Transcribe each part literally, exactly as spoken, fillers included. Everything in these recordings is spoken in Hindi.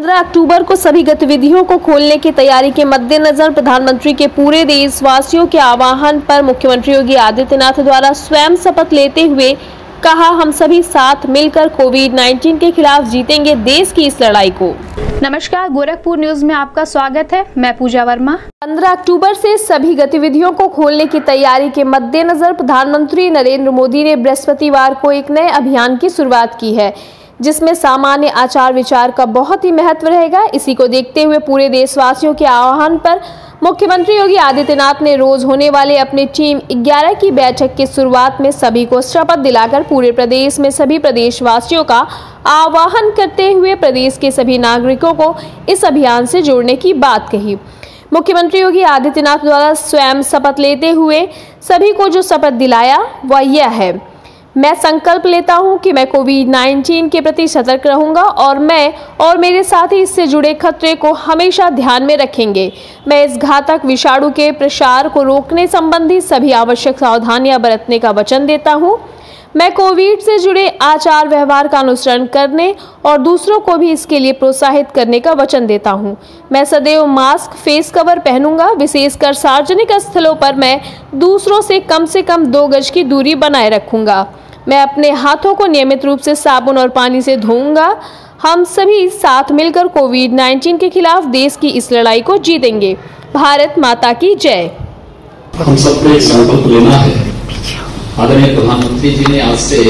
पंद्रह अक्टूबर को सभी गतिविधियों को खोलने की तैयारी के मद्देनजर प्रधानमंत्री के पूरे देशवासियों के आह्वान पर मुख्यमंत्री योगी आदित्यनाथ द्वारा स्वयं शपथ लेते हुए कहा, हम सभी साथ मिलकर कोविड नाइन्टीन के खिलाफ जीतेंगे देश की इस लड़ाई को। नमस्कार, गोरखपुर न्यूज में आपका स्वागत है। मैं पूजा वर्मा। पंद्रह अक्टूबर से सभी गतिविधियों को खोलने की तैयारी के मद्देनजर प्रधानमंत्री नरेंद्र मोदी ने बृहस्पतिवार को एक नए अभियान की शुरुआत की है, जिसमें सामान्य आचार विचार का बहुत ही महत्व रहेगा। इसी को देखते हुए पूरे देशवासियों के आह्वान पर मुख्यमंत्री योगी आदित्यनाथ ने रोज होने वाले अपने टीम ग्यारह की बैठक की शुरुआत में सभी को शपथ दिलाकर पूरे प्रदेश में सभी प्रदेशवासियों का आह्वान करते हुए प्रदेश के सभी नागरिकों को इस अभियान से जोड़ने की बात कही। मुख्यमंत्री योगी आदित्यनाथ द्वारा स्वयं शपथ लेते हुए सभी को जो शपथ दिलाया वह यह है, मैं संकल्प लेता हूं कि मैं कोविड नाइन्टीन के प्रति सतर्क रहूंगा और मैं और मेरे साथी इससे जुड़े खतरे को हमेशा ध्यान में रखेंगे। मैं इस घातक विषाणु के प्रसार को रोकने संबंधी सभी आवश्यक सावधानियां बरतने का वचन देता हूं। मैं कोविड से जुड़े आचार व्यवहार का अनुसरण करने और दूसरों को भी इसके लिए प्रोत्साहित करने का वचन देता हूं। मैं सदैव मास्क, फेस कवर पहनूंगा। विशेषकर सार्वजनिक स्थलों पर मैं दूसरों से कम से कम दो गज की दूरी बनाए रखूंगा। मैं अपने हाथों को नियमित रूप से साबुन और पानी से धोऊंगा। हम सभी साथ मिलकर कोविड नाइन्टीन के खिलाफ देश की इस लड़ाई को जीतेंगे। भारत माता की जय। हम सबको एक संकल्प लेना है। आदरणीय प्रधानमंत्री जी ने आज से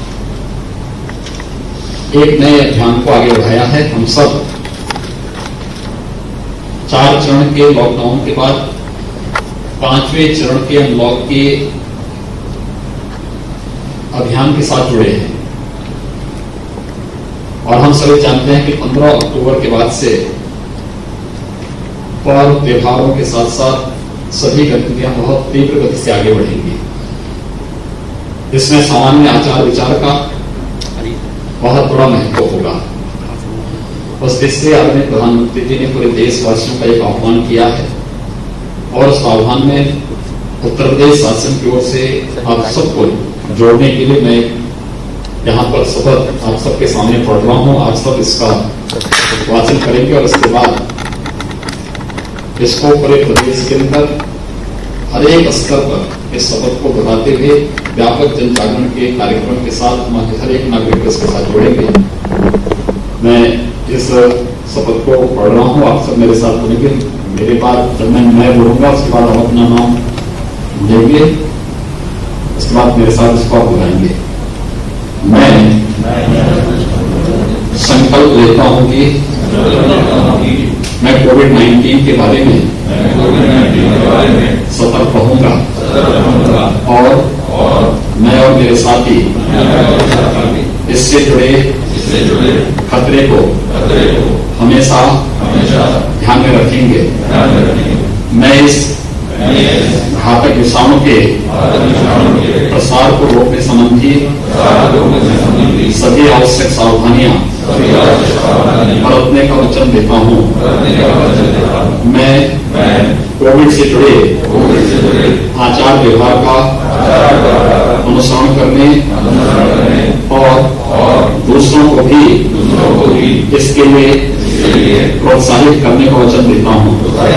एक नए अभियान को आगे बढ़ाया है। हम सब चार चरण के लॉकडाउन के बाद पांचवें चरण के अनलॉक के अभियान के साथ जुड़े हैं और हम सभी जानते हैं कि पंद्रह अक्टूबर के बाद से पर्व त्योहारों के साथ साथ सभी गतिविधियां बहुत तीव्र गति से आगे बढ़ेंगी। इसमें सामान्य आचार विचार का बहुत बड़ा महत्व होगा। उस दृष्टि से आदरणीय प्रधानमंत्री जी ने पूरे देशवासियों का एक आह्वान किया है और उस आह्वान में उत्तर प्रदेश शासन की ओर से आप सबको जोड़ने के लिए मैं यहाँ पर शपथ आप सबके सामने पढ़ रहा हूँ। आप सब इसका वाचन करेंगे और इसके बाद इसको पूरे प्रदेश के अंदर हर एक स्तर पर इस शपथ को बढ़ाते हुए व्यापक जन जागरण के कार्यक्रम के साथ हमारे हर एक नागरिक इसके साथ जोड़ेंगे। मैं इस शपथ को पढ़ रहा हूँ, आप सब मेरे साथ बोलेंगे। मेरे बाद जब मैं मैं बोलूंगा उसके बाद आप अपना नाम लेंगे, उसके बाद मेरे साथ इसको आप बुलाएंगे। मैं संकल्प लेता हूं कि मैं कोविड नाइन्टीन के बारे में सतर्क रहूंगा और मैं और मेरे साथी इससे जुड़े खतरे को हमेशा ध्यान में रखेंगे। मैं इस घातक विषाणु के प्रसार को रोकने संबंधी सभी आवश्यक सावधानियां बरतने का वचन देता हूं। मैं कोविड से जुड़े आचार व्यवहार का अनुसरण करने और दूसरों को भी इसके लिए प्रोत्साहित करने का वचन देता हूं।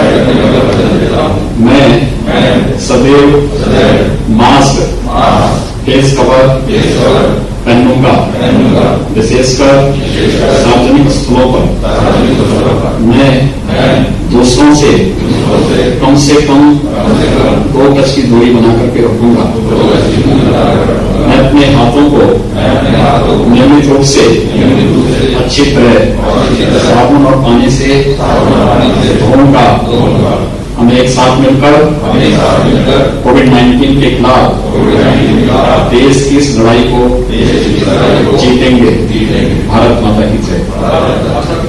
मैं सदैव मास्क, फेस कवर पहनूंगा। विशेषकर सार्वजनिक स्थलों पर मैं दूसरों से कम से कम दो गज की दूरी बना करके रखूंगा। मैं अपने हाथों को नियमित रूप से अच्छी तरह साबुन और पानी से धोऊंगा। हम एक साथ मिलकर कोविड नाइन्टीन के खिलाफ देश की इस लड़ाई को जीतेंगे। भारत माता की जय।